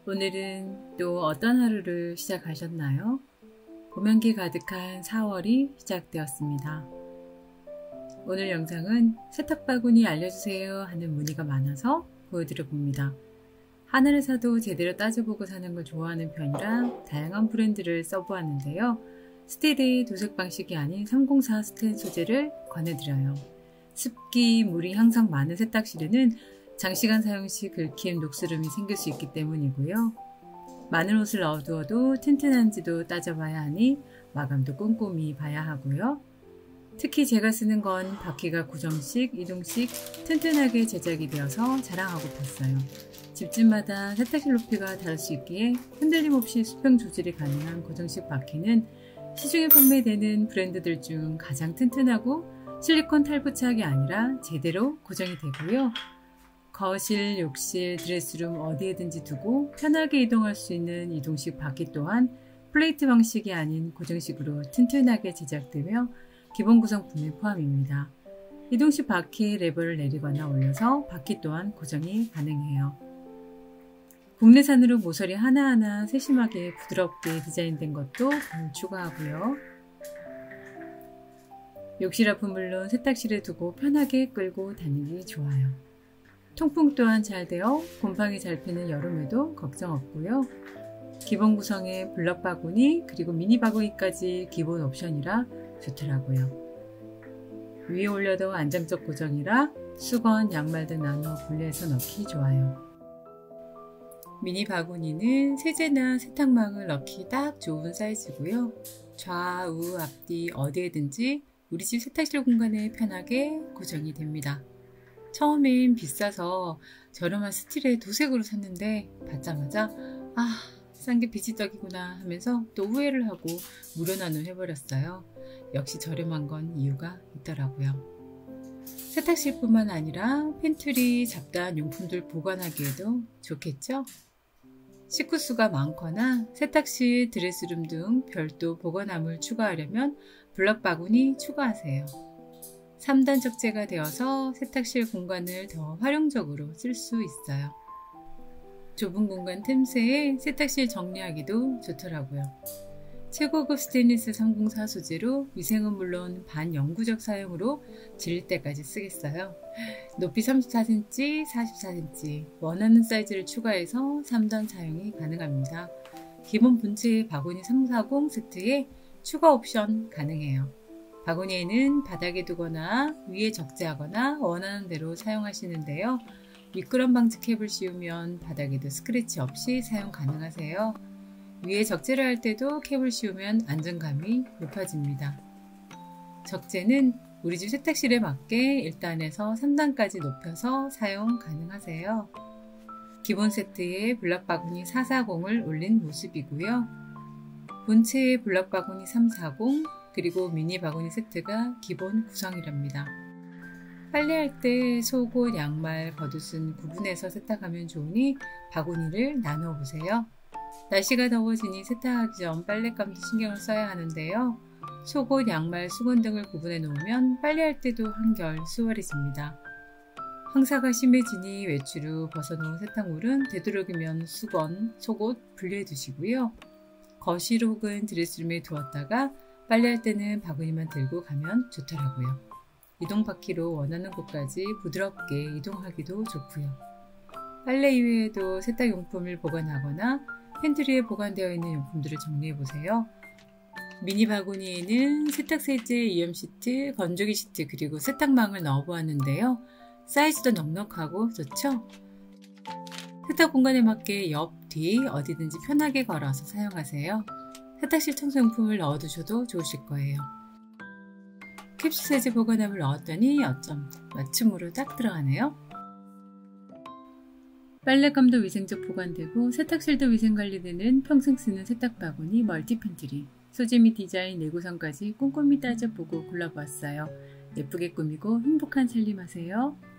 오늘은 또 어떤 하루를 시작하셨나요? 봄향기 가득한 4월이 시작되었습니다. 오늘 영상은 세탁바구니 알려주세요 하는 문의가 많아서 보여드려 봅니다. 하늘에서도 제대로 따져보고 사는 걸 좋아하는 편이라 다양한 브랜드를 써보았는데요. 스테데이 도색 방식이 아닌 304 스텐 소재를 권해드려요. 습기, 물이 항상 많은 세탁실에는 장시간 사용 시 긁힘, 녹스름이 생길 수 있기 때문이고요. 많은 옷을 넣어두어도 튼튼한지도 따져봐야 하니 마감도 꼼꼼히 봐야 하고요. 특히 제가 쓰는 건 바퀴가 고정식, 이동식 튼튼하게 제작이 되어서 자랑하고 팠어요. 집집마다 세탁실 높이가 다를 수 있기에 흔들림 없이 수평 조절이 가능한 고정식 바퀴는 시중에 판매되는 브랜드들 중 가장 튼튼하고 실리콘 탈부착이 아니라 제대로 고정이 되고요. 거실, 욕실, 드레스룸 어디에든지 두고 편하게 이동할 수 있는 이동식 바퀴 또한 플레이트 방식이 아닌 고정식으로 튼튼하게 제작되며 기본 구성품에 포함입니다. 이동식 바퀴 레버를 내리거나 올려서 바퀴 또한 고정이 가능해요. 국내산으로 모서리 하나하나 세심하게 부드럽게 디자인된 것도 추가하고요. 욕실 앞은 물론 세탁실에 두고 편하게 끌고 다니기 좋아요. 통풍 또한 잘 되어 곰팡이 잘 피는 여름에도 걱정 없고요. 기본 구성에 블럭 바구니 그리고 미니 바구니까지 기본 옵션이라 좋더라고요. 위에 올려도 안정적 고정이라 수건, 양말 등 나눠 분리해서 넣기 좋아요. 미니 바구니는 세제나 세탁망을 넣기 딱 좋은 사이즈고요. 좌우, 앞뒤 어디에든지 우리 집 세탁실 공간에 편하게 고정이 됩니다. 처음엔 비싸서 저렴한 스틸의 도색으로 샀는데 받자마자 싼 게 비지떡이구나 하면서 또 후회를 하고 무료 나눔해버렸어요. 역시 저렴한 건 이유가 있더라고요. 세탁실뿐만 아니라 팬트리, 잡다한 용품들 보관하기에도 좋겠죠? 식구수가 많거나 세탁실, 드레스룸 등 별도 보관함을 추가하려면 블럭 바구니 추가하세요. 3단 적재가 되어서 세탁실 공간을 더 활용적으로 쓸 수 있어요. 좁은 공간 틈새에 세탁실 정리하기도 좋더라고요. 최고급 스테인리스 304 소재로 위생은 물론 반영구적 사용으로 질릴 때까지 쓰겠어요. 높이 34cm, 44cm 원하는 사이즈를 추가해서 3단 사용이 가능합니다. 기본 본체 바구니 340 세트에 추가 옵션 가능해요. 바구니에는 바닥에 두거나 위에 적재하거나 원하는 대로 사용하시는데요. 미끄럼 방지 캡을 씌우면 바닥에도 스크래치 없이 사용 가능하세요. 위에 적재를 할 때도 캡을 씌우면 안정감이 높아집니다. 적재는 우리 집 세탁실에 맞게 1단에서 3단까지 높여서 사용 가능하세요. 기본 세트에 블럭 바구니 440을 올린 모습이고요. 본체에 블럭 바구니 340 그리고 미니 바구니 세트가 기본 구성이랍니다. 빨래할 때 속옷, 양말, 겉옷은 구분해서 세탁하면 좋으니 바구니를 나눠 보세요. 날씨가 더워지니 세탁하기 전 빨랫감도 신경을 써야 하는데요. 속옷, 양말, 수건 등을 구분해 놓으면 빨래할 때도 한결 수월해집니다. 황사가 심해지니 외출 후 벗어놓은 세탁물은 되도록이면 수건, 속옷 분리해 두시고요. 거실 혹은 드레스룸에 두었다가 빨래할 때는 바구니만 들고 가면 좋더라고요. 이동 바퀴로 원하는 곳까지 부드럽게 이동하기도 좋고요. 빨래 이외에도 세탁용품을 보관하거나 팬트리에 보관되어 있는 용품들을 정리해보세요. 미니 바구니에는 세탁세제, 이염시트, 건조기 시트 그리고 세탁망을 넣어보았는데요. 사이즈도 넉넉하고 좋죠? 세탁 공간에 맞게 옆, 뒤 어디든지 편하게 걸어서 사용하세요. 세탁실 청소용품을 넣어두셔도 좋으실 거예요. 캡슐 세제 보관함을 넣었더니 어쩜 맞춤으로 딱 들어가네요. 빨랫감도 위생적 보관되고 세탁실도 위생관리되는 평생 쓰는 세탁바구니 멀티 팬트리. 소재 및 디자인, 내구성까지 꼼꼼히 따져보고 골라보았어요. 예쁘게 꾸미고 행복한 살림하세요.